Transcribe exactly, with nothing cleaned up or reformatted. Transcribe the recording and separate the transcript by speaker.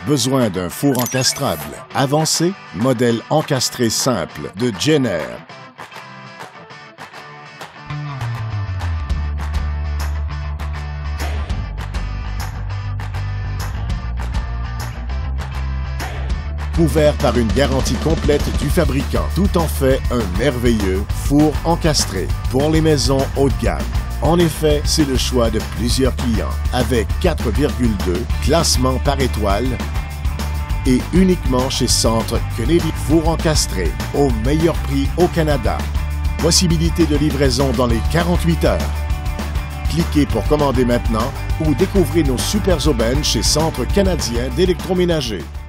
Speaker 1: Besoin d'un four encastrable avancé? Modèle encastré simple de Jenner. Couvert par une garantie complète du fabricant. Tout en fait un merveilleux four encastré pour les maisons haut de gamme. En effet, c'est le choix de plusieurs clients avec quatre virgule deux classements par étoile et uniquement chez Centre Kennedy. Four encastré au meilleur prix au Canada. Possibilité de livraison dans les quarante-huit heures. Cliquez pour commander maintenant ou découvrez nos super aubaines chez Centre canadien d'électroménager.